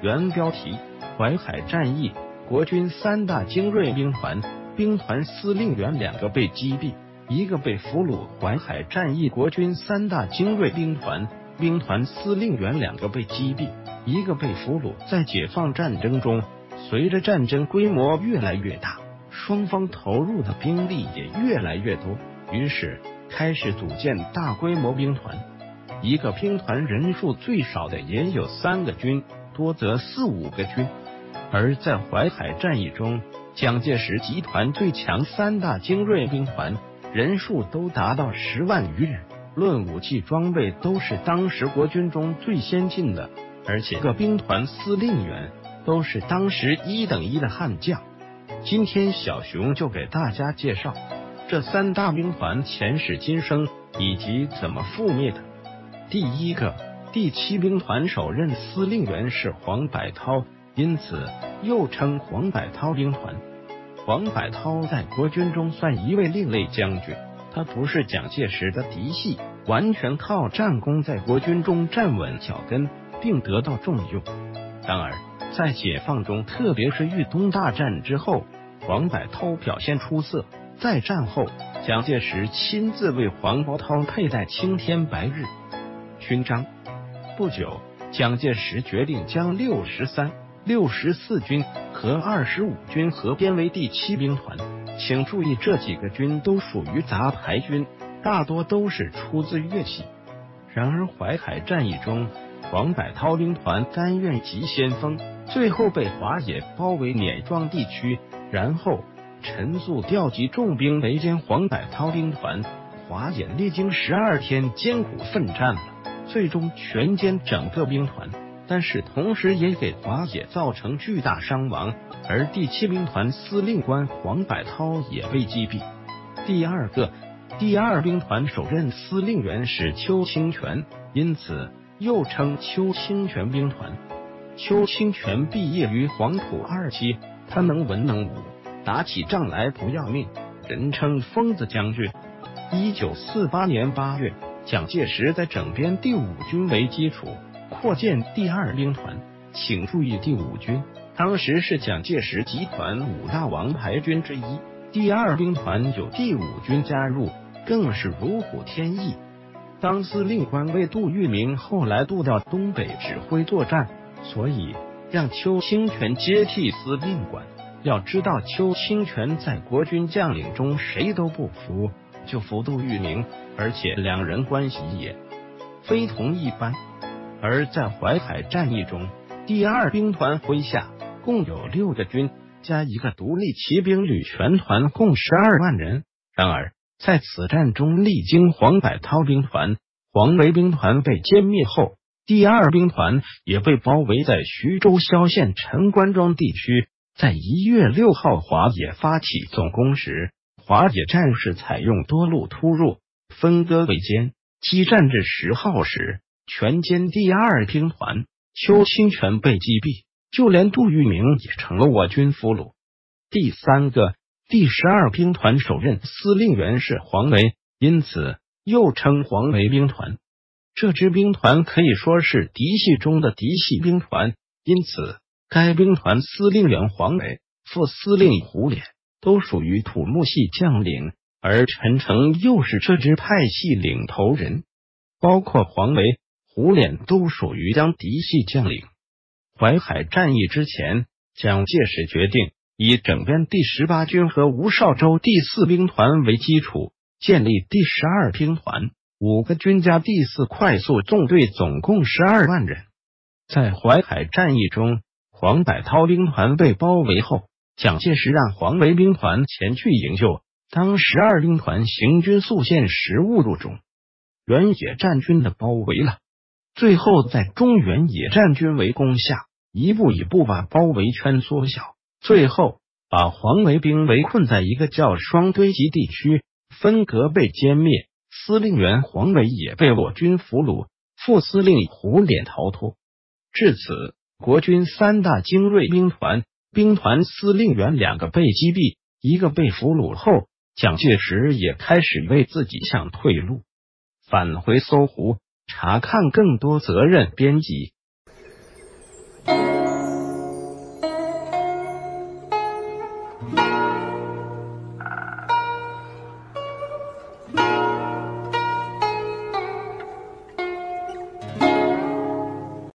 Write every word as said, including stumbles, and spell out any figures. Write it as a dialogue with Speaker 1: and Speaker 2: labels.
Speaker 1: 原标题：淮海战役，国军三大精锐兵团，兵团司令员两个被击毙，一个被俘虏。淮海战役，国军三大精锐兵团，兵团司令员两个被击毙，一个被俘虏。在解放战争中，随着战争规模越来越大，双方投入的兵力也越来越多，于是开始组建大规模兵团。一个兵团人数最少的也有三个军，多则四五个军。而在淮海战役中，蒋介石集团最强三大精锐兵团人数都达到十万余人，论武器装备都是当时国军中最先进的，而且各兵团司令员都是当时一等一的悍将。今天小熊就给大家介绍这三大兵团前世今生以及怎么覆灭的。第一个，第七兵团首任司令员是黄百韬，因此又称黄百韬兵团。黄百韬在国军中算一位另类将军，他不是蒋介石的嫡系，完全靠战功在国军中站稳脚跟，并得到重用。然而在解放中，特别是豫东大战之后，黄百韬表现出色。在战后，蒋介石亲自为黄百韬佩戴青天白日勋章。不久，蒋介石决定将六十三、六十四军和二十五军合编为第七兵团。请注意，这几个军都属于杂牌军，大多都是出自粤系。然而淮海战役中，黄百韬兵团甘愿急先锋，最后被华野包围碾庄地区，然后陈粟调集重兵围歼黄百韬兵团。华野历经十二天艰苦奋战了，最终全歼整个兵团，但是同时也给华野造成巨大伤亡，而第七兵团司令官黄百韬也被击毙。第二个，第二兵团首任司令员是邱清泉，因此又称邱清泉兵团。邱清泉毕业于黄埔二期，他能文能武，打起仗来不要命，人称疯子将军。一九四八年八月，蒋介石在整编第五军为基础，扩建第二兵团。请注意，第五军当时是蒋介石集团五大王牌军之一，第二兵团有第五军加入，更是如虎添翼。当司令官为杜聿明后来渡到东北指挥作战，所以让邱清泉接替司令官。要知道，邱清泉在国军将领中谁都不服，就服杜聿明，而且两人关系也非同一般。而在淮海战役中，第二兵团麾下共有六个军加一个独立骑兵旅，全团共十二万人。然而在此战中，历经黄百韬兵团、黄维兵团被歼灭后，第二兵团也被包围在徐州萧县陈官庄地区。在一月六号华野发起总攻时，华野战士采用多路突入，分割围歼，激战至十号时全歼第二兵团，邱清泉被击毙，就连杜聿明也成了我军俘虏。第三个，第十二兵团首任司令员是黄维，因此又称黄维兵团。这支兵团可以说是嫡系中的嫡系兵团，因此该兵团司令员黄维、副司令胡琏都属于土木系将领，而陈诚又是这支派系领头人。包括黄维、胡琏都属于将嫡系将领。淮海战役之前，蒋介石决定以整编第十八军和吴绍周第四兵团为基础，建立第十二兵团，五个军加第四快速纵队，总共十二万人。在淮海战役中，黄百韬兵团被包围后，蒋介石让黄维兵团前去营救，当十二兵团行军速线时误入中原野战军的包围了，最后在中原野战军围攻下，一步一步把包围圈缩小，最后把黄维兵围困在一个叫双堆集地区，分隔被歼灭，司令员黄维也被我军俘虏，副司令胡琏逃脱。至此，国军三大精锐兵团，兵团司令员两个被击毙，一个被俘虏后，蒋介石也开始为自己想退路。返回搜狐，查看更多责任编辑。